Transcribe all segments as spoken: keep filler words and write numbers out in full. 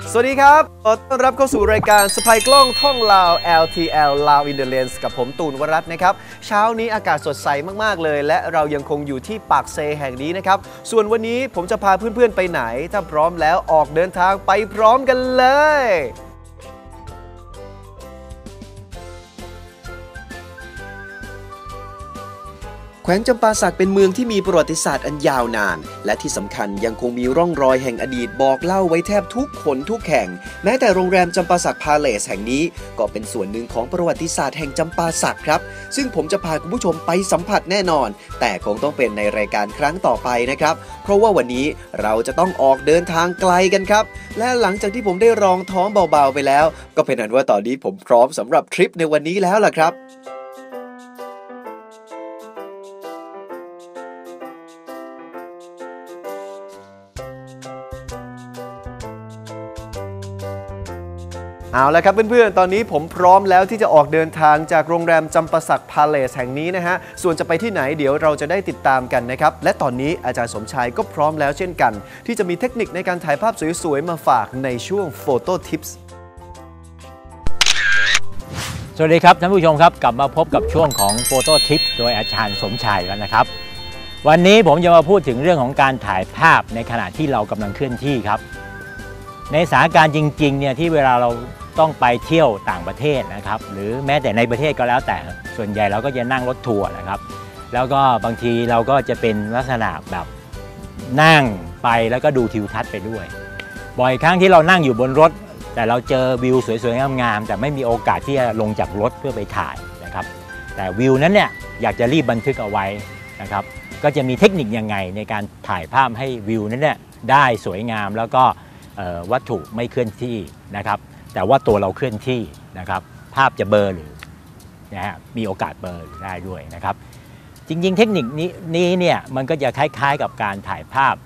สวัสดีครับขอต้อนรับเข้าสู่รายการสไปกล้องท่องลาว แอล ที แอล Lao in the Lens กับผมตูนวรัตน์นะครับเช้านี้อากาศสดใสมากๆเลยและเรายังคงอยู่ที่ปากเซแห่งนี้นะครับส่วนวันนี้ผมจะพาเพื่อนๆไปไหนถ้าพร้อมแล้วออกเดินทางไปพร้อมกันเลยแขวงจำปาสักเป็นเมืองที่มีประวัติศาสตร์อันยาวนานและที่สำคัญยังคงมีร่องรอยแห่งอดีตบอกเล่าไว้แทบทุกคนทุกแห่งแม้แต่โรงแรมจำปาสักพาเลสแห่งนี้ก็เป็นส่วนหนึ่งของประวัติศาสตร์แห่งจำปาสักครับซึ่งผมจะพาคุณผู้ชมไปสัมผัสแน่นอนแต่คงต้องเป็นในรายการครั้งต่อไปนะครับเพราะว่าวันนี้เราจะต้องออกเดินทางไกลกันครับและหลังจากที่ผมได้รองท้องเบาๆไปแล้วก็เป็นอันว่าตอนนี้ผมพร้อมสำหรับทริปในวันนี้แล้วล่ะครับเอาละครับเพื่อนๆตอนนี้ผมพร้อมแล้วที่จะออกเดินทางจากโรงแรมจำปาสักพาเลสแห่งนี้นะฮะส่วนจะไปที่ไหนเดี๋ยวเราจะได้ติดตามกันนะครับและตอนนี้อาจารย์สมชายก็พร้อมแล้วเช่นกันที่จะมีเทคนิคในการถ่ายภาพสวยๆมาฝากในช่วง Photo Tips สวัสดีครับท่านผู้ชมครับกลับมาพบกับช่วงของ Photo Tips โดยอาจารย์สมชายแล้วนะครับวันนี้ผมจะมาพูดถึงเรื่องของการถ่ายภาพในขณะที่เรากำลังเคลื่อนที่ครับในสถานการณ์จริงๆเนี่ยที่เวลาเราต้องไปเที่ยวต่างประเทศนะครับหรือแม้แต่ในประเทศก็แล้วแต่ส่วนใหญ่เราก็จะนั่งรถทัวร์นะครับแล้วก็บางทีเราก็จะเป็นลักษณะแบบนั่งไปแล้วก็ดูทิวทัศน์ไปด้วยบ่อยครั้งที่เรานั่งอยู่บนรถแต่เราเจอวิวสวยๆงามๆแต่ไม่มีโอกาสที่จะลงจากรถเพื่อไปถ่ายนะครับแต่วิวนั้นเนี่ยอยากจะรีบบันทึกเอาไว้นะครับก็จะมีเทคนิคยังไงในการถ่ายภาพให้วิวนั้นเนี่ยได้สวยงามแล้วก็วัตถุไม่เคลื่อนที่นะครับแต่ว่าตัวเราเคลื่อนที่นะครับภาพจะเบลอหรือนะฮะมีโอกาสเบลอได้ด้วยนะครับจริงๆเทคนิคนี้นี้เนี่ยมันก็จะคล้ายๆกับการถ่ายภาพ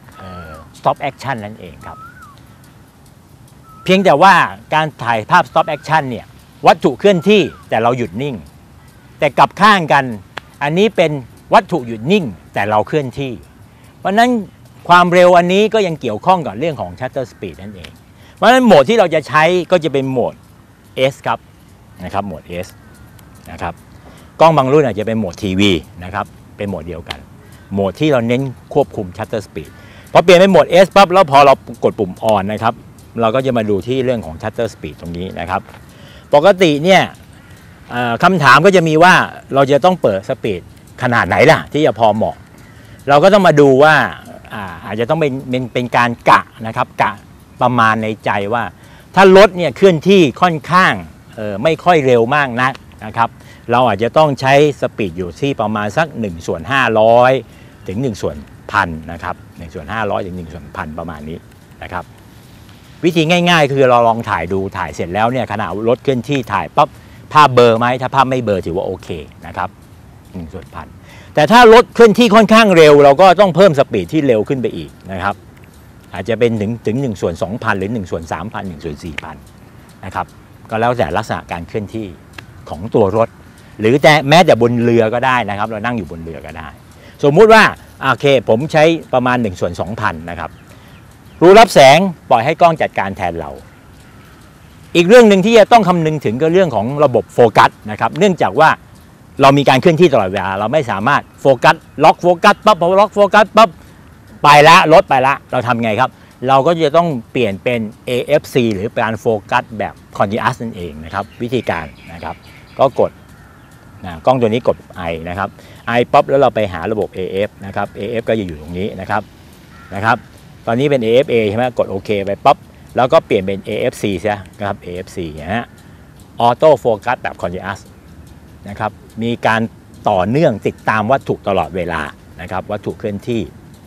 stop action นั่นเองครับเพียงแต่ว่าการถ่ายภาพ stop action เนี่ยวัตถุเคลื่อนที่แต่เราหยุดนิ่งแต่กลับข้างกันอันนี้เป็นวัตถุหยุดนิ่งแต่เราเคลื่อนที่เพราะนั้นความเร็วอันนี้ก็ยังเกี่ยวข้องกับเรื่องของ shutter speed นั่นเองเพราะฉะนั้นโหมดที่เราจะใช้ก็จะเป็นโหมด S ครับนะครับโหมด S นะครับกล้องบางรุ่นอาจจะเป็นโหมดทีวีนะครับเป็นโหมดเดียวกันโหมดที่เราเน้นควบคุม shutter speed พอเปลี่ยนเป็นโหมด S ปั๊บแล้วพอเรากดปุ่ม on นะครับเราก็จะมาดูที่เรื่องของ shutter speed ตรงนี้นะครับปกติเนี่ยคำถามก็จะมีว่าเราจะต้องเปิดสปีดขนาดไหนล่ะที่จะพอเหมาะเราก็ต้องมาดูว่าอาจจะต้องเป็นเป็นเป็นการกะนะครับกะประมาณในใจว่าถ้ารถเนี่ยเคลื่อนที่ค่อนข้างเอ่อไม่ค่อยเร็วมากนักนะครับเราอาจจะต้องใช้สปีดอยู่ที่ประมาณสักหนึ่งส่วนห้าร้อยถึงหนึ่งส่วนพันนะครับหนึ่งส่วนห้าร้อยถึงหนึ่งส่วนพันประมาณนี้นะครับวิธีง่ายๆคือเราลองถ่ายดูถ่ายเสร็จแล้วเนี่ยขณะรถเคลื่อนที่ถ่ายปั๊บภาพเบลอไหมถ้าภาพไม่เบลอถือว่าโอเคนะครับหนึ่งส่วนพันแต่ถ้ารถเคลื่อนที่ค่อนข้างเร็วเราก็ต้องเพิ่มสปีดที่เร็วขึ้นไปอีกนะครับอาจจะเป็นถึงถึงหนึ่งส่วนสองพันหรือหนึ่งส่วนสามพันหนึ่งส่วนสี่พันนะครับก็แล้วแต่ลักษณะการเคลื่อนที่ของตัวรถหรือแต่แม้แต่บนเรือก็ได้นะครับเรานั่งอยู่บนเรือก็ได้สมมุติว่าโอเคผมใช้ประมาณหนึ่งส่วนสองพันนะครับรูรับแสงปล่อยให้กล้องจัดการแทนเราอีกเรื่องหนึ่งที่จะต้องคำนึงถึงก็เรื่องของระบบโฟกัสนะครับเนื่องจากว่าเรามีการเคลื่อนที่ตลอดเวลาเราไม่สามารถโฟกัสล็อกโฟกัสปั๊บพอล็อกโฟกัสปั๊บไปละรถไปละเราทำไงครับเราก็จะต้องเปลี่ยนเป็น เอ เอฟ ซี หรือการโฟกัสแบบ Continuous นั่นเองนะครับวิธีการนะครับก็กดนะกล้องตัวนี้กด I นะครับ I ปั๊บแล้วเราไปหาระบบ เอ เอฟ นะครับ เอ เอฟ ก็จะอยู่ตรงนี้นะครับนะครับตอนนี้เป็น เอ เอฟ เอ ใช่ไหมกดโอเคไปปั๊บแล้วก็เปลี่ยนเป็น เอ เอฟ ซี ใช่ไหมครับ เอ เอฟ ซี นะฮะออโต้โฟกัสแบบ Continuous นะครับมีการต่อเนื่องติดตามวัตถุตลอดเวลานะครับวัตถุเคลื่อนที่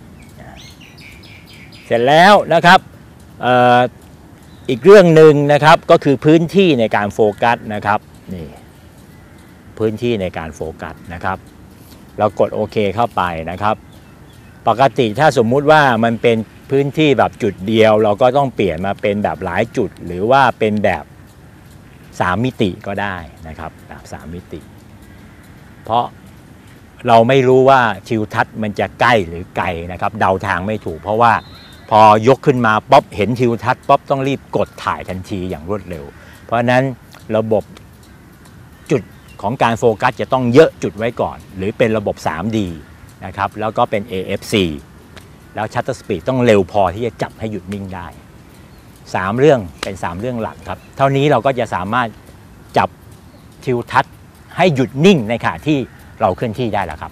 เสร็จแล้วนะครับ อ, อ, อีกเรื่องหนึ่งนะครับก็คือพื้นที่ในการโฟกัสนะครับนี่พื้นที่ในการโฟกัสนะครับเรากดโอเคเข้าไปนะครับปกติถ้าสมมุติว่ามันเป็นพื้นที่แบบจุดเดียวเราก็ต้องเปลี่ยนมาเป็นแบบหลายจุดหรือว่าเป็นแบบสามมิติก็ได้นะครับแบบสามมิติเพราะเราไม่รู้ว่าทิวทัศน์มันจะใกล้หรือไกลนะครับเดาทางไม่ถูกเพราะว่าพอยกขึ้นมาป๊อปเห็นทิวทัศน์ป๊อปต้องรีบกดถ่ายทันทีอย่างรวดเร็วเพราะฉะนั้นระบบจุดของการโฟกัสจะต้องเยอะจุดไว้ก่อนหรือเป็นระบบ ทรี ดี นะครับแล้วก็เป็น เอ เอฟ ซี แล้วชัตเตอร์สปีดต้องเร็วพอที่จะจับให้หยุดนิ่งได้สามเรื่องเป็นสามเรื่องหลักครับเท่านี้เราก็จะสามารถจับทิวทัศน์ให้หยุดนิ่งในขณะที่เราเคลื่อนที่ได้แล้วครับ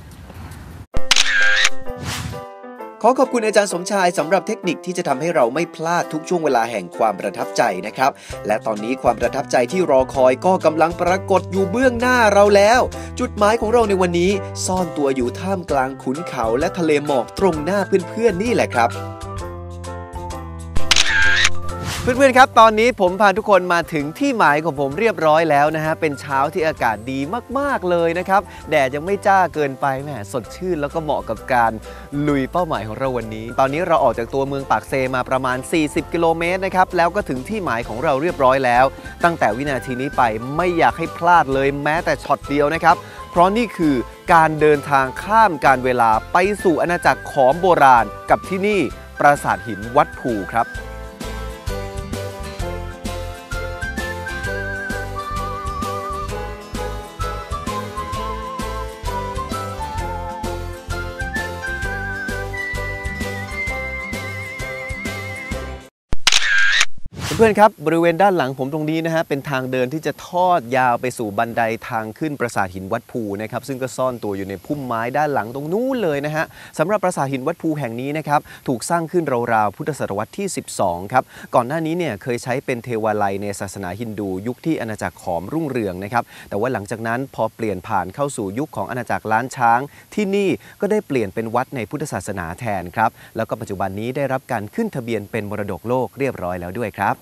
ขอขอบคุณอาจารย์สมชายสำหรับเทคนิคที่จะทำให้เราไม่พลาดทุกช่วงเวลาแห่งความประทับใจนะครับและตอนนี้ความประทับใจที่รอคอยก็กำลังปรากฏอยู่เบื้องหน้าเราแล้วจุดหมายของเราในวันนี้ซ่อนตัวอยู่ท่ามกลางขุนเขาและทะเลหมอกตรงหน้าเพื่อนๆนี่แหละครับเพื่อนๆครับตอนนี้ผมพาทุกคนมาถึงที่หมายของผมเรียบร้อยแล้วนะฮะเป็นเช้าที่อากาศดีมากๆเลยนะครับแดดยังไม่จ้าเกินไปแหมสดชื่นแล้วก็เหมาะกับการลุยเป้าหมายของเราวันนี้ตอนนี้เราออกจากตัวเมืองปากเซมาประมาณสี่สิบกิโลเมตรนะครับแล้วก็ถึงที่หมายของเราเรียบร้อยแล้วตั้งแต่วินาทีนี้ไปไม่อยากให้พลาดเลยแม้แต่ช็อตเดียวนะครับเพราะนี่คือการเดินทางข้ามการเวลาไปสู่อาณาจักรขอมโบราณกับที่นี่ปราสาทหินวัดภูครับเพื่อนๆครับบริเวณด้านหลังผมตรงนี้นะฮะเป็นทางเดินที่จะทอดยาวไปสู่บันไดทางขึ้นปราสาทหินวัดภูนะครับซึ่งก็ซ่อนตัวอยู่ในพุ่มไม้ด้านหลังตรงนู้นเลยนะฮะสำหรับปราสาทหินวัดภูแห่งนี้นะครับถูกสร้างขึ้นราวๆพุทธศตวรรษที่สิบสองครับก่อนหน้านี้เนี่ยเคยใช้เป็นเทวาลัยในศาสนาฮินดูยุคที่อาณาจักรขอมรุ่งเรืองนะครับแต่ว่าหลังจากนั้นพอเปลี่ยนผ่านเข้าสู่ยุคของอาณาจักรล้านช้างที่นี่ก็ได้เปลี่ยนเป็นวัดในพุทธศาสนาแทนครับแล้วก็ปัจจุบันนี้ได้รับการขึ้นทะเบียนเป็นมรดกโลกเรียบร้อยแล้วด้วยครับ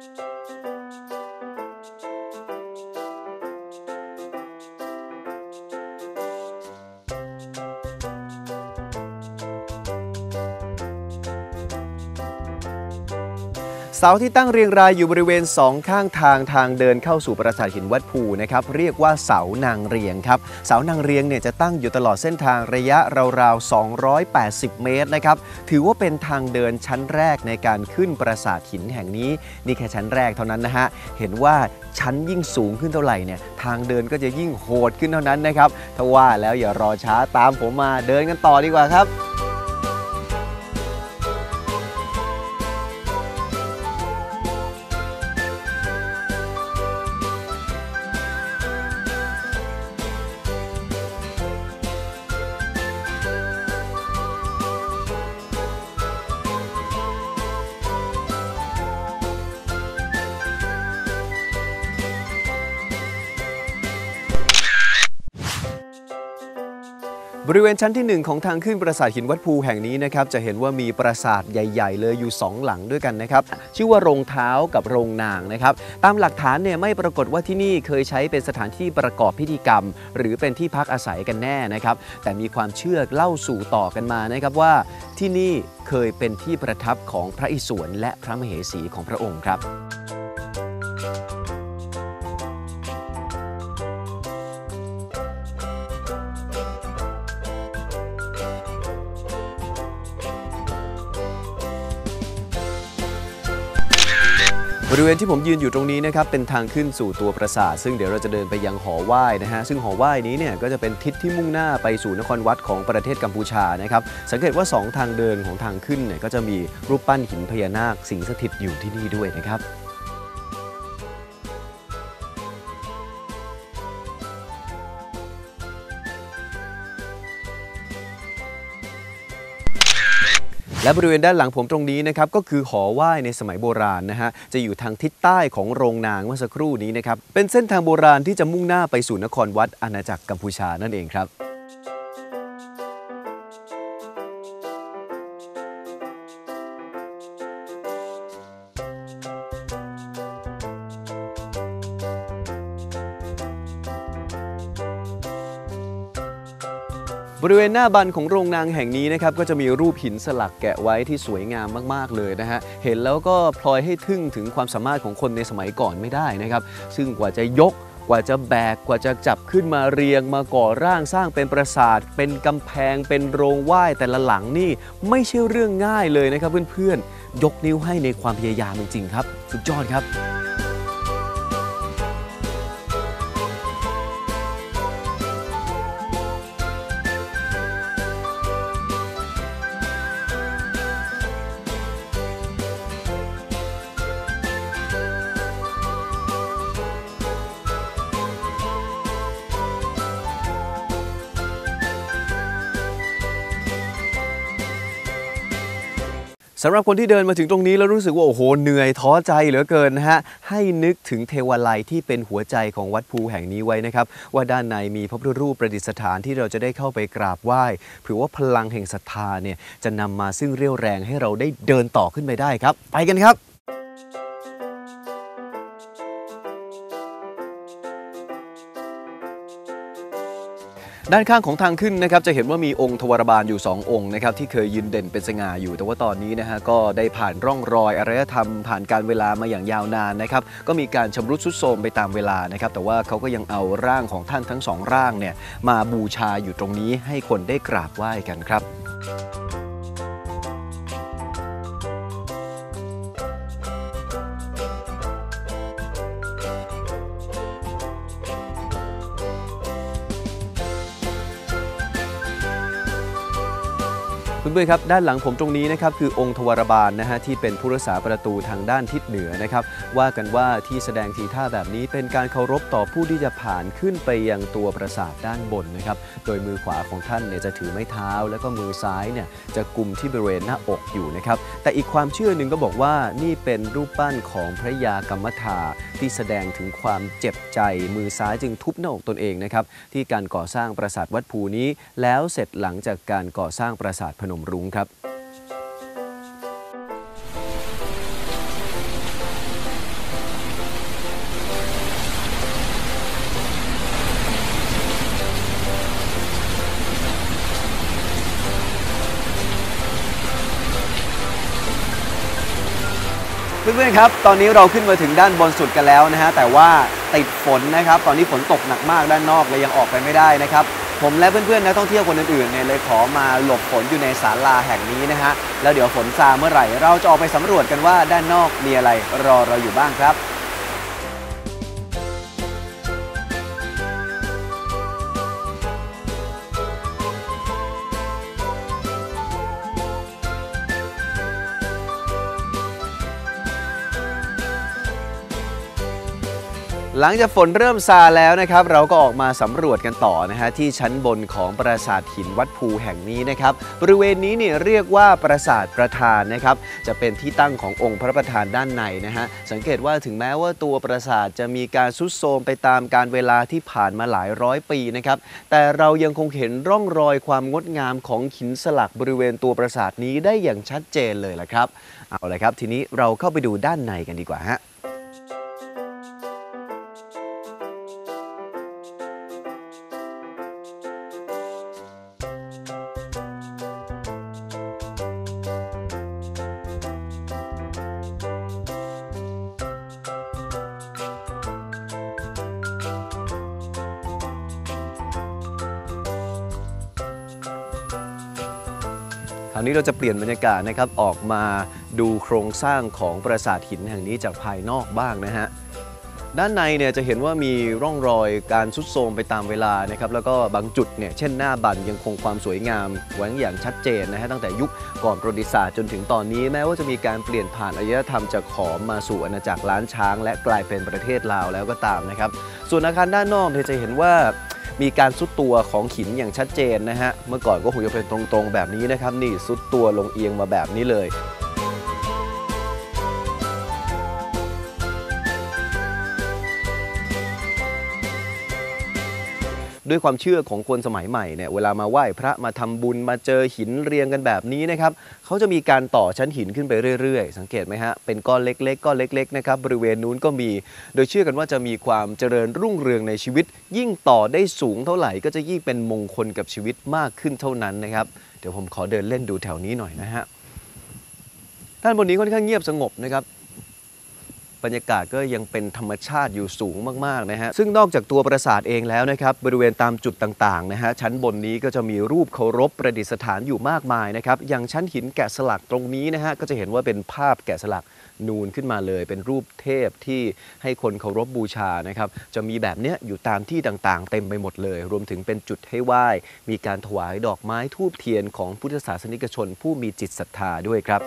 เสาที่ตั้งเรียงรายอยู่บริเวณสองข้างทางทางเดินเข้าสู่ปราสาทหินวัดภูนะครับเรียกว่าเสานางเรียงครับเสานางเรียงเนี่ยจะตั้งอยู่ตลอดเส้นทางระยะราวๆสองร้อยแปดสิบเมตรนะครับถือว่าเป็นทางเดินชั้นแรกในการขึ้นปราสาทหินแห่งนี้นี่แค่ชั้นแรกเท่านั้นนะฮะเห็นว่าชั้นยิ่งสูงขึ้นเท่าไหร่เนี่ยทางเดินก็จะยิ่งโหดขึ้นเท่านั้นนะครับถ้าว่าแล้วอย่ารอช้าตามผมมาเดินกันต่อดีกว่าครับบริเวณชั้นที่หนึ่งของทางขึ้นปราสาทหินวัดภูแห่งนี้นะครับจะเห็นว่ามีปราสาทใหญ่ๆเลยอยู่สองหลังด้วยกันนะครับชื่อว่าโรงเท้ากับโรงนางนะครับตามหลักฐานเนี่ยไม่ปรากฏว่าที่นี่เคยใช้เป็นสถานที่ประกอบพิธีกรรมหรือเป็นที่พักอาศัยกันแน่นะครับแต่มีความเชื่อเล่าสู่ต่อกันมานะครับว่าที่นี่เคยเป็นที่ประทับของพระอิศวรและพระมเหสีของพระองค์ครับบริเวณที่ผมยืนอยู่ตรงนี้นะครับเป็นทางขึ้นสู่ตัวปราสาทซึ่งเดี๋ยวเราจะเดินไปยังหอไหว้นะฮะซึ่งหอไหว้นี้เนี่ยก็จะเป็นทิศที่มุ่งหน้าไปสู่นครวัดของประเทศกัมพูชานะครับสังเกตว่าสองทางเดินของทางขึ้นเนี่ยก็จะมีรูปปั้นหินพญานาคสิงสถิตอยู่ที่นี่ด้วยนะครับและบริเวณด้านหลังผมตรงนี้นะครับก็คือหอไหว้ในสมัยโบราณนะฮะจะอยู่ทางทิศใต้ของโรงนางเมื่อสักครู่นี้นะครับเป็นเส้นทางโบราณที่จะมุ่งหน้าไปสู่นครวัดอาณาจักรกัมพูชานั่นเองครับบริเวณหน้าบันของโรงนางแห่งนี้นะครับก็จะมีรูปหินสลักแกะไว้ที่สวยงามมากๆเลยนะฮะเห็นแล้วก็พลอยให้ทึ่งถึงความสามารถของคนในสมัยก่อนไม่ได้นะครับซึ่งกว่าจะยกว่าจะแบกกว่าจะจับขึ้นมาเรียงมาก่อร่างสร้างเป็นปราสาทเป็นกำแพงเป็นโรงไหว้แต่ละหลังนี่ไม่ใช่เรื่องง่ายเลยนะครับเพื่อนๆยกนิ้วให้ในความพยายามจริงๆครับสุดยอดครับสำหรับคนที่เดินมาถึงตรงนี้แล้วรู้สึกว่าโอ้โหเหนื่อยท้อใจเหลือเกินนะฮะให้นึกถึงเทวาลัยที่เป็นหัวใจของวัดภูแห่งนี้ไว้นะครับว่าด้านในมีพระพุทธรูปประดิษฐานที่เราจะได้เข้าไปกราบไหว้เผื่อว่าพลังแห่งศรัทธาเนี่ยจะนำมาซึ่งเรี่ยวแรงให้เราได้เดินต่อขึ้นไปได้ครับไปกันครับด้านข้างของทางขึ้นนะครับจะเห็นว่ามีองค์ทวารบาลอยู่สององค์นะครับที่เคยยืนเด่นเป็นสง่าอยู่แต่ว่าตอนนี้นะฮะก็ได้ผ่านร่องรอยอารยธรรมผ่านการเวลามาอย่างยาวนานนะครับก็มีการชำรุดทรุดโทรมไปตามเวลานะครับแต่ว่าเขาก็ยังเอาร่างของท่านทั้งสองร่างเนี่ยมาบูชาอยู่ตรงนี้ให้คนได้กราบไหว้กันครับเพื่อนๆครับด้านหลังผมตรงนี้นะครับคือองค์ทวารบาลนะฮะที่เป็นผู้รักษาประตูทางด้านทิศเหนือนะครับว่ากันว่าที่แสดงทีท่าแบบนี้เป็นการเคารพต่อผู้ที่จะผ่านขึ้นไปยังตัวปราสาทด้านบนนะครับโดยมือขวาของท่านเนี่ยจะถือไม้เท้าแล้วก็มือซ้ายเนี่ยจะกุมที่บริเวณหน้าอกอยู่นะครับแต่อีกความเชื่อหนึ่งก็บอกว่านี่เป็นรูปปั้นของพระยากรรมธาที่แสดงถึงความเจ็บใจมือซ้ายจึงทุบหน้าอกตนเองนะครับที่การก่อสร้างปราสาทวัดภูนี้แล้วเสร็จหลังจากการก่อสร้างปราสาทพนมรุ้งครับเพื่อนๆครับตอนนี้เราขึ้นมาถึงด้านบนสุดกันแล้วนะฮะแต่ว่าติดฝนนะครับตอนนี้ฝนตกหนักมากด้านนอกเลยยังออกไปไม่ได้นะครับผมและเพื่อนๆนักท่องเที่ยวคนอื่นๆเนี่ยเลยขอมาหลบฝนอยู่ในศาลาแห่งนี้นะฮะแล้วเดี๋ยวฝนซาเมื่อไหร่เราจะออกไปสำรวจกันว่าด้านนอกมีอะไรรอเราอยู่บ้างครับหลังจากฝนเริ่มซาแล้วนะครับเราก็ออกมาสำรวจกันต่อนะฮะที่ชั้นบนของปราสาทหินวัดภูแห่งนี้นะครับบริเวณนี้เนี่ยเรียกว่าปราสาทประธานนะครับจะเป็นที่ตั้งขององค์พระประธานด้านในนะฮะสังเกตว่าถึงแม้ว่าตัวปราสาทจะมีการทรุดโทรมไปตามการเวลาที่ผ่านมาหลายร้อยปีนะครับแต่เรายังคงเห็นร่องรอยความงดงามของหินสลักบริเวณตัวปราสาทนี้ได้อย่างชัดเจนเลยละครับเอาละครับทีนี้เราเข้าไปดูด้านในกันดีกว่าฮะคราวนี้เราจะเปลี่ยนบรรยากาศนะครับออกมาดูโครงสร้างของปราสาทหินแห่งนี้จากภายนอกบ้างนะฮะด้านในเนี่ยจะเห็นว่ามีร่องรอยการทรุดโทรมไปตามเวลานะครับแล้วก็บางจุดเนี่ยเช่นหน้าบันยังคงความสวยงามไว้อย่างชัดเจนนะฮะตั้งแต่ยุคก่อนประวัติศาสตร์จนถึงตอนนี้แม้ว่าจะมีการเปลี่ยนผ่านอารยธรรมจากขอมมาสู่อาณาจักรล้านช้างและกลายเป็นประเทศลาวแล้วก็ตามนะครับส่วนอาคารด้านนอกเนี่ยจะเห็นว่ามีการซุดตัวของหินอย่างชัดเจนนะฮะเมื่อก่อนก็คงจะเป็นตรงๆแบบนี้นะครับนี่ซุดตัวลงเอียงมาแบบนี้เลย ด้วยความเชื่อของคนสมัยใหม่เนี่ยเวลามาไหว้พระมาทำบุญมาเจอหินเรียงกันแบบนี้นะครับเขาจะมีการต่อชั้นหินขึ้นไปเรื่อยๆสังเกตไหมฮะเป็นก้อนเล็กๆก้อนเล็กๆนะครับบริเวณนู้นก็มีโดยเชื่อกันว่าจะมีความเจริญรุ่งเรืองในชีวิตยิ่งต่อได้สูงเท่าไหร่ก็จะยิ่งเป็นมงคลกับชีวิตมากขึ้นเท่านั้นนะครับเดี๋ยวผมขอเดินเล่นดูแถวนี้หน่อยนะฮะด้านบนนี้ค่อนข้างเงียบสงบนะครับบรรยากาศก็ยังเป็นธรรมชาติอยู่สูงมากๆนะฮะซึ่งนอกจากตัวปราสาทเองแล้วนะครับบริเวณตามจุดต่างๆนะฮะชั้นบนนี้ก็จะมีรูปเคารพประดิษฐานอยู่มากมายนะครับอย่างชั้นหินแกะสลักตรงนี้นะฮะก็จะเห็นว่าเป็นภาพแกะสลักนูนขึ้นมาเลยเป็นรูปเทพที่ให้คนเคารพบูชานะครับจะมีแบบนี้อยู่ตามที่ต่างๆเต็มไปหมดเลยรวมถึงเป็นจุดให้ไหว้มีการถวายดอกไม้ธูปเทียนของพุทธศาสนิกชนผู้มีจิตศรัทธาด้วยครับ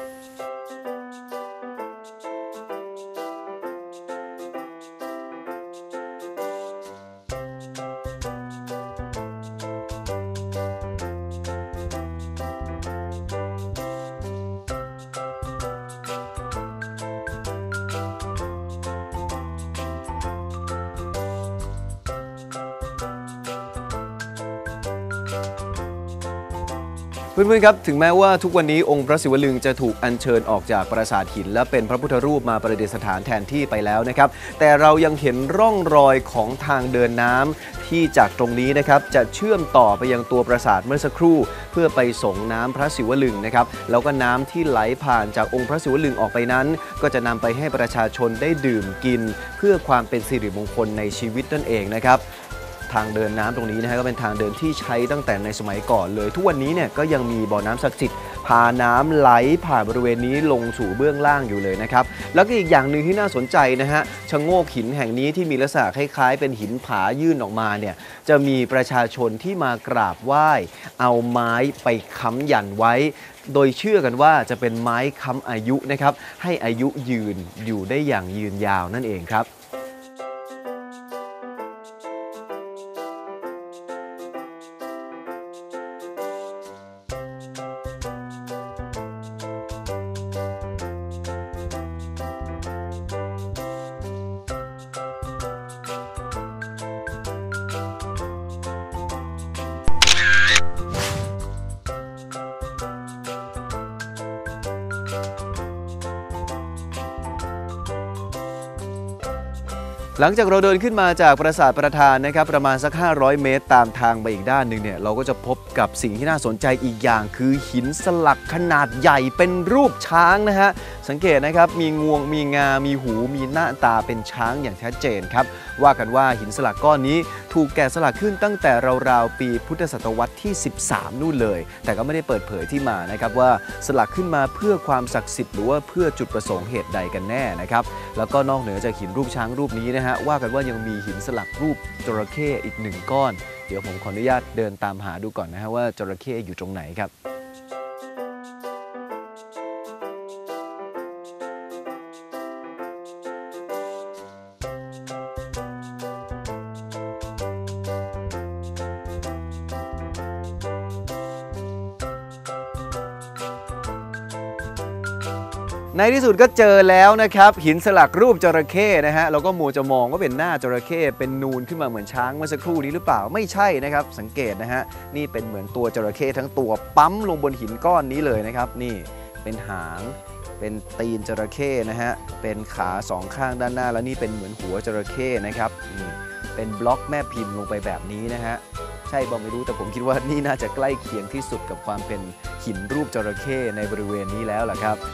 เพื่อนๆครับถึงแม้ว่าทุกวันนี้องค์พระศิวลึงจะถูกอัญเชิญออกจากปราสาทหินและเป็นพระพุทธรูปมาประดิษฐานแทนที่ไปแล้วนะครับแต่เรายังเห็นร่องรอยของทางเดินน้ำที่จากตรงนี้นะครับจะเชื่อมต่อไปยังตัวปราสาทเมื่อสักครู่เพื่อไปส่งน้ำพระศิวลึงนะครับแล้วก็น้ำที่ไหลผ่านจากองค์พระศิวลึงออกไปนั้นก็จะนำไปให้ประชาชนได้ดื่มกินเพื่อความเป็นสิริมงคลในชีวิตนั่นเองนะครับทางเดินน้ำตรงนี้นะฮะก็เป็นทางเดินที่ใช้ตั้งแต่ในสมัยก่อนเลยทุกวันนี้เนี่ยก็ยังมีบ่อน้ำศักดิ์สิทธิ์พาน้ำไหลผ่านบริเวณนี้ลงสู่เบื้องล่างอยู่เลยนะครับแล้วก็อีกอย่างหนึ่งที่น่าสนใจนะฮะชะโงกหินแห่งนี้ที่มีลักษณะคล้ายๆเป็นหินผายื่นออกมาเนี่ยจะมีประชาชนที่มากราบไหว้เอาไม้ไปค้ำยันไว้โดยเชื่อกันว่าจะเป็นไม้ค้ำอายุนะครับให้อายุยืนอยู่ได้อย่างยืนยาวนั่นเองครับหลังจากเราเดินขึ้นมาจากปราสาทประธานนะครับประมาณสักห้าร้อยเมตรตามทางไปอีกด้านหนึ่งเนี่ยเราก็จะพบกับสิ่งที่น่าสนใจอีกอย่างคือหินสลักขนาดใหญ่เป็นรูปช้างนะฮะสังเกตนะครับมีงวงมีงามีหูมีหน้าตาเป็นช้างอย่างชัดเจนครับว่ากันว่าหินสลักก้อนนี้ถูกแกะสลักขึ้นตั้งแต่ราวๆปีพุทธศตวรรษที่สิบสามนู่นเลยแต่ก็ไม่ได้เปิดเผยที่มานะครับว่าสลักขึ้นมาเพื่อความศักดิ์สิทธิ์หรือว่าเพื่อจุดประสงค์เหตุใดกันแน่นะครับแล้วก็นอกเหนือจากหินรูปช้างรูปนี้นะฮะว่ากันว่ายังมีหินสลักรูปจระเข้อีกหนึ่งก้อนเดี๋ยวผมขออนุญาตเดินตามหาดูก่อนนะฮะว่าจระเข้อยู่ตรงไหนครับในที่สุดก็เจอแล้วนะครับหินสลักรูปจระเข้นะฮะเราก็มัวจะมองว่าเป็นหน้าจระเข้เป็นนูนขึ้นมาเหมือนช้างเมื่อสักครู่นี้หรือเปล่าไม่ใช่นะครับสังเกตนะฮะนี่เป็นเหมือนตัวจระเข้ทั้งตัวปั๊มลงบนหินก้อนนี้เลยนะครับนี่เป็นหางเป็นตีนจระเข้นะฮะเป็นขาสองข้างด้านหน้าแล้วนี่เป็นเหมือนหัวจระเข้นะครับนี่เป็นบล็อกแม่พิมพ์ลงไปแบบนี้นะฮะใช่บอกไม่รู้แต่ผมคิดว่านี่น่าจะใกล้เคียงที่สุดกับความเป็นหินรูปจระเข้ในบริเวณนี้แล้วล่ะครับ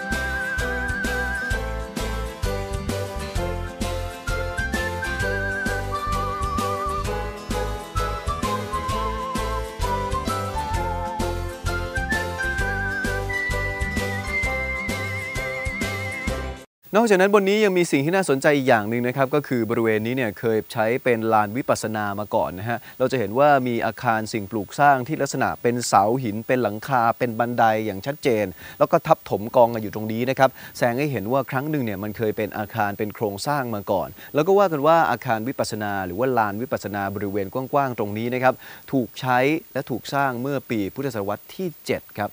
นอกจากนั้นบนนี้ยังมีสิ่งที่น่าสนใจอีกอย่างหนึ่งนะครับก็คือบริเวณนี้เนี่ยเคยใช้เป็นลานวิปัสสนามาก่อนนะฮะเราจะเห็นว่ามีอาคารสิ่งปลูกสร้างที่ลักษณะเป็นเสาหินเป็นหลังคาเป็นบันไดอย่างชัดเจนแล้วก็ทับถมกองกันอยู่ตรงนี้นะครับแสดงให้เห็นว่าครั้งหนึ่งเนี่ยมันเคยเป็นอาคารเป็นโครงสร้างมาก่อนแล้วก็ว่ากันว่าอาคารวิปัสสนาหรือว่าลานวิปัสสนาบริเวณกว้างๆตรงนี้นะครับถูกใช้และถูกสร้างเมื่อปีพุทธศตวรรษที่เจ็ดครับ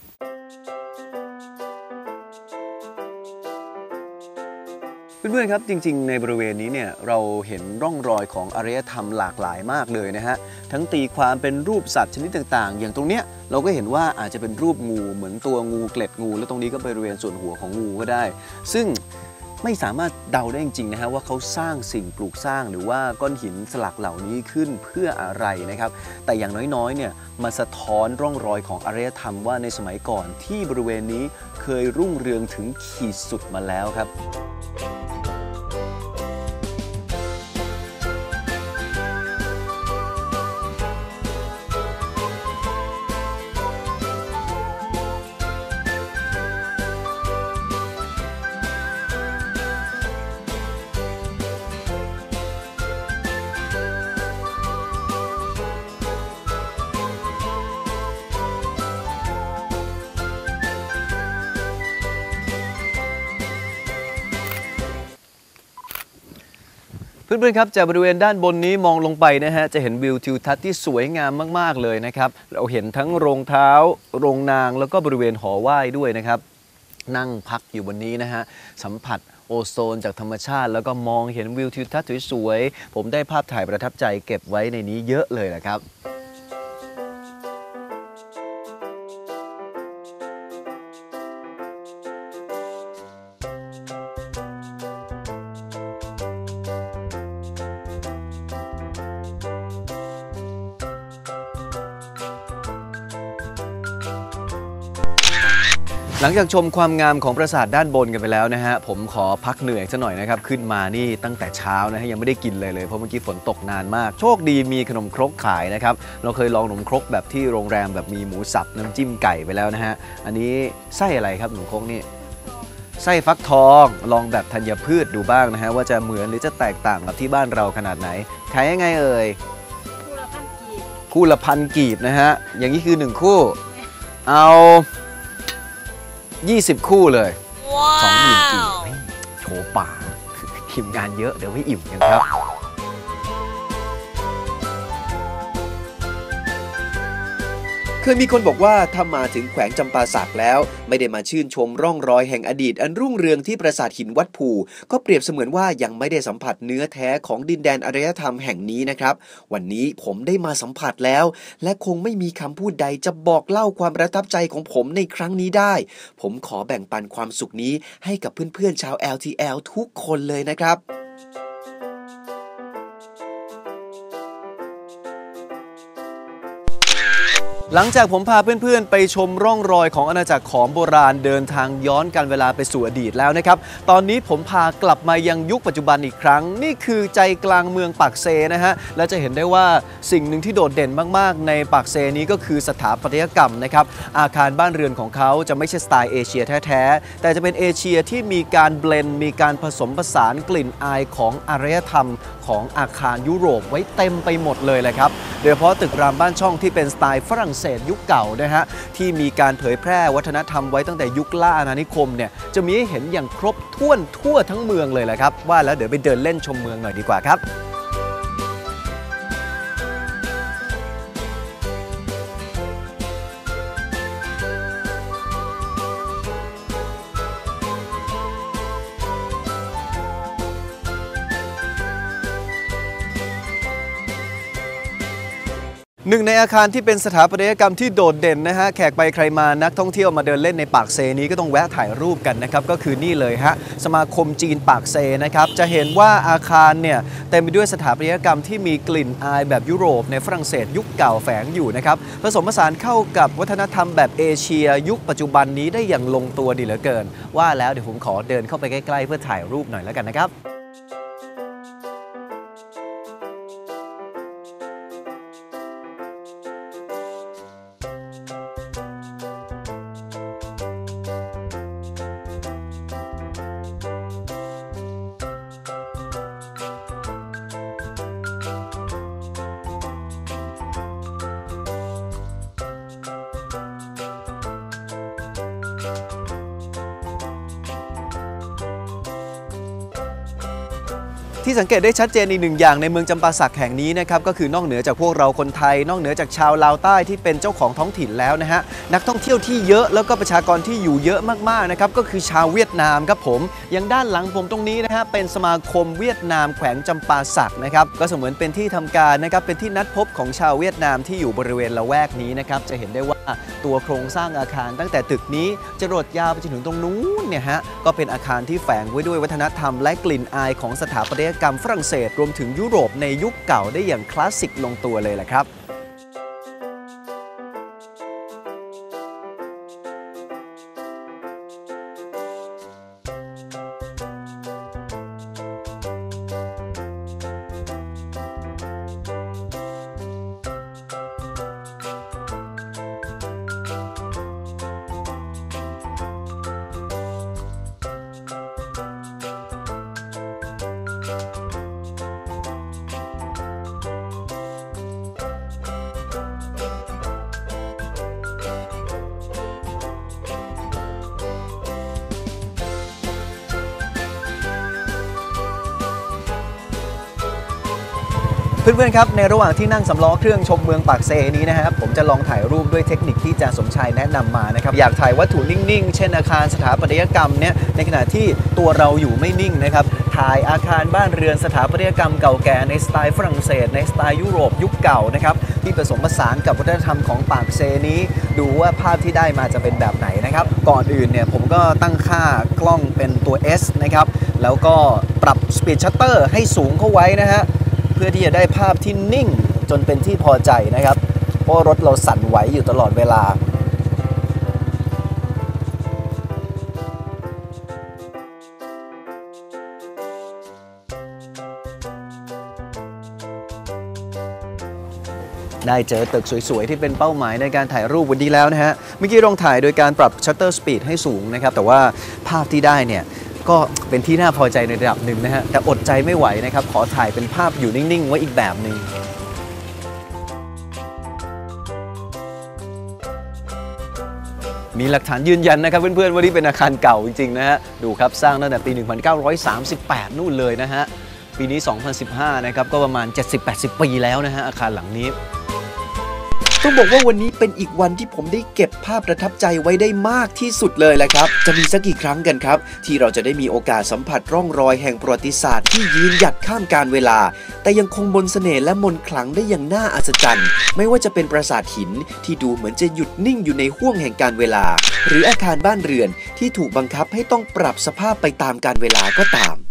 เพื่อนๆครับจริงๆในบริเวณนี้เนี่ยเราเห็นร่องรอยของอารยธรรมหลากหลายมากเลยนะฮะทั้งตีความเป็นรูปสัตว์ชนิดต่างๆอย่างตรงเนี้ยเราก็เห็นว่าอาจจะเป็นรูปงูเหมือนตัวงูเกล็ดงูแล้วตรงนี้ก็บริเวณส่วนหัวของงูก็ได้ซึ่งไม่สามารถเดาได้จริงๆนะฮะว่าเขาสร้างสิ่งปลูกสร้างหรือว่าก้อนหินสลักเหล่านี้ขึ้นเพื่ออะไรนะครับแต่อย่างน้อยๆเนี่ยมาสะท้อนร่องรอยของอารยธรรมว่าในสมัยก่อนที่บริเวณนี้เคยรุ่งเรืองถึงขีดสุดมาแล้วครับเพื่อนๆครับจากบริเวณด้านบนนี้มองลงไปนะฮะจะเห็นวิวทิวทัศน์ที่สวยงามมากๆเลยนะครับเราเห็นทั้งโรงเท้าโรงนางแล้วก็บริเวณหอไหว้ด้วยนะครับนั่งพักอยู่บนนี้นะฮะสัมผัสโอโซนจากธรรมชาติแล้วก็มองเห็นวิวทิวทัศน์สวยๆผมได้ภาพถ่ายประทับใจเก็บไว้ในนี้เยอะเลยแหละครับหลังจากชมความงามของปราสาทด้านบนกันไปแล้วนะฮะผมขอพักเหนื่อยซะหน่อยนะครับขึ้นมานี่ตั้งแต่เช้านะฮะยังไม่ได้กินเลยเลยเพราะเมื่อกี้ฝนตกนานมากโชคดีมีขนมครกขายนะครับเราเคยลองขนมครกแบบที่โรงแรมแบบมีหมูสับน้ำจิ้มไก่ไปแล้วนะฮะอันนี้ไส้อะไรครับขนมครกนี่ไส้ฟักทองลองแบบธัญพืชดูบ้างนะฮะว่าจะเหมือนหรือจะแตกต่างกับที่บ้านเราขนาดไหนขายยังไงเอ่ยคู่ละพันกีบนะฮะอย่างนี้คือหนึ่งคู่เอายี่สิบคู่เลย สองหมื่น กีบโชว์ป่าทีมงานเยอะเดี๋ยวไม่อิ่มกันครับเคยมีคนบอกว่าถ้ามาถึงแขวงจำปาสักแล้วไม่ได้มาชื่นชมร่องรอยแห่งอดีตอันรุ่งเรืองที่ปราสาทหินวัดภูก็เปรียบเสมือนว่ายังไม่ได้สัมผัสเนื้อแท้ของดินแดนอารยธรรมแห่งนี้นะครับวันนี้ผมได้มาสัมผัสแล้วและคงไม่มีคำพูดใดจะบอกเล่าความประทับใจของผมในครั้งนี้ได้ผมขอแบ่งปันความสุขนี้ให้กับเพื่อนๆชาว แอล ที แอล ทุกคนเลยนะครับหลังจากผมพาเพื่อนๆไปชมร่องรอยของอาณาจักรของโบราณเดินทางย้อนกันเวลาไปสู่อดีตแล้วนะครับตอนนี้ผมพากลับมายังยุคปัจจุบันอีกครั้งนี่คือใจกลางเมืองปากเซนะฮะและจะเห็นได้ว่าสิ่งหนึ่งที่โดดเด่นมากๆในปากเซนี้ก็คือสถาปัตยกรรมนะครับอาคารบ้านเรือนของเขาจะไม่ใช่สไตล์เอเชียแท้ๆแต่จะเป็นเอเชียที่มีการเบลนด์มีการผสมผสานกลิ่นอายของอารยธรรมของอาคารยุโรปไว้เต็มไปหมดเลยแหละครับโดยเฉพาะตึกรามบ้านช่องที่เป็นสไตล์ฝรั่งเศสยุคเก่านะฮะที่มีการเผยแพร่วัฒนธรรมไว้ตั้งแต่ยุคล่าอาณานิคมเนี่ยจะมีให้เห็นอย่างครบถ้วนทั่วทั้งเมืองเลยแหละครับว่าแล้วเดี๋ยวไปเดินเล่นชมเมืองหน่อยดีกว่าครับหนึ่งในอาคารที่เป็นสถาปัตยกรรมที่โดดเด่นนะฮะแขกไปใครมานักท่องเที่ยวมาเดินเล่นในปากเซนี้ก็ต้องแวะถ่ายรูปกันนะครับก็คือนี่เลยฮะสมาคมจีนปากเซนะครับจะเห็นว่าอาคารเนี่ยเต็มไปด้วยสถาปัตยกรรมที่มีกลิ่นอายแบบยุโรปในฝรั่งเศสยุคเก่าแฝงอยู่นะครับผสมผสานเข้ากับวัฒนธรรมแบบเอเชียยุคปัจจุบันนี้ได้อย่างลงตัวดีเหลือเกินว่าแล้วเดี๋ยวผมขอเดินเข้าไปใกล้ๆเพื่อถ่ายรูปหน่อยแล้วกันนะครับที่สังเกตได้ชัดเจนอีกหนึ่งอย่างในเมืองจำปาสักแห่งนี้นะครับก็คือนอกเหนือจากพวกเราคนไทยนอกเหนือจากชาวลาวใต้ที่เป็นเจ้าของท้องถิ่นแล้วนะฮะนักท่องเที่ยวที่เยอะแล้วก็ประชากรที่อยู่เยอะมากๆนะครับก็คือชาวเวียดนามครับผมอย่างด้านหลังผมตรงนี้นะฮะเป็นสมาคมเวียดนามแขวงจำปาสักนะครับก็เสมือนเป็นที่ทำการนะครับเป็นที่นัดพบของชาวเวียดนามที่อยู่บริเวณละแวกนี้นะครับจะเห็นได้ว่าตัวโครงสร้างอาคารตั้งแต่ตึกนี้จรดยาวไปจนถึงตรงนู้นเนี่ยฮะก็เป็นอาคารที่แฝงไว้ด้วยวัฒนธรรมและกลิ่นอายของสถาปัตยกรรมฝรั่งเศสรวมถึงยุโรปในยุคเก่าได้อย่างคลาสสิกลงตัวเลยแหละครับเพื่อนๆครับในระหว่างที่นั่งสำล้อเครื่องชมเมืองปากเซนี้นะครับผมจะลองถ่ายรูปด้วยเทคนิคที่อาจารย์สมชายแนะนำมานะครับอยากถ่ายวัตถุนิ่งๆเช่นอาคารสถาปัตยกรรมเนี่ยในขณะที่ตัวเราอยู่ไม่นิ่งนะครับถ่ายอาคารบ้านเรือนสถาปัตยกรรมเก่าแก่ในสไตล์ฝรั่งเศสในสไตล์ยุโรปยุคเก่านะครับที่ผสมผสานกับวัฒนธรรมของปากเซนี้ดูว่าภาพที่ได้มาจะเป็นแบบไหนนะครับก่อนอื่นเนี่ยผมก็ตั้งค่ากล้องเป็นตัว S นะครับแล้วก็ปรับ Speed Shutter ให้สูงเข้าไว้นะฮะเพื่อที่จะได้ภาพที่นิ่งจนเป็นที่พอใจนะครับเพราะรถเราสั่นไหวอยู่ตลอดเวลาได้เจอตึกสวยๆที่เป็นเป้าหมายในการถ่ายรูปวันนี้แล้วนะฮะเมื่อกี้ลองถ่ายโดยการปรับ Shutter Speed ให้สูงนะครับแต่ว่าภาพที่ได้เนี่ยก็เป็นที่น่าพอใจในระดับหนึ่งนะฮะแต่อดใจไม่ไหวนะครับขอถ่ายเป็นภาพอยู่นิ่งๆไว้อีกแบบหนึ่งมีหลักฐานยืนยันนะครับเพื่อนๆว่านี่เป็นอาคารเก่าจริงๆนะฮะดูครับสร้างตั้งแต่ปี หนึ่งพันเก้าร้อยสามสิบแปด นู่นเลยนะฮะปีนี้ สองพันสิบห้า นะครับก็ประมาณ เจ็ดสิบแปดสิบ ปีแล้วนะฮะอาคารหลังนี้ต้องบอกว่าวันนี้เป็นอีกวันที่ผมได้เก็บภาพประทับใจไว้ได้มากที่สุดเลยแหละครับจะมีสักกี่ครั้งกันครับที่เราจะได้มีโอกาสสัมผัสร่องรอยแห่งประวัติศาสตร์ที่ยืนหยัดข้ามกาลเวลาแต่ยังคงมนต์เสน่ห์และมนต์ขลังได้อย่างน่าอัศจรรย์ไม่ว่าจะเป็นปราสาทหินที่ดูเหมือนจะหยุดนิ่งอยู่ในห้วงแห่งการเวลาหรืออาคารบ้านเรือนที่ถูกบังคับให้ต้องปรับสภาพไปตามกาลเวลาก็ตาม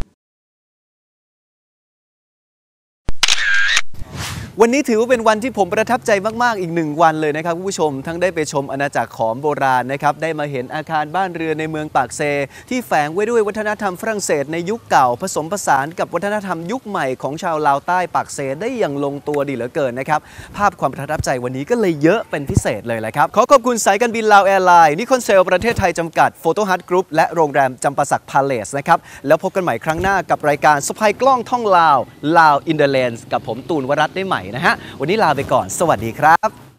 วันนี้ถือว่าเป็นวันที่ผมประทับใจมากๆอีกหนึ่งวันเลยนะครับคุณผู้ชมทั้งได้ไปชมอาณาจักรขอมโบราณนะครับได้มาเห็นอาคารบ้านเรือนในเมืองปากเซที่แฝงไว้ด้วยวัฒนธรรมฝรั่งเศสในยุคเก่าผสมผสานกับวัฒนธรรมยุคใหม่ของชาวลาวใต้ปากเซได้อย่างลงตัวดีเหลือเกินนะครับภาพความประทับใจวันนี้ก็เลยเยอะเป็นพิเศษเลยแหละครับขอขอบคุณสายการบินลาวแอร์ไลน์นิคอนเซลประเทศไทยจำกัดโฟโต้ฮัทกรุ๊ปและโรงแรมจำปาสักพาเลสนะครับแล้วพบกันใหม่ครั้งหน้ากับรายการสะพายกล้องท่องลาวลาวอินเดอร์แลนด์กับผมตูนวรัตน์ได้ใหม่นะฮะวันนี้ลาไปก่อนสวัสดีครับ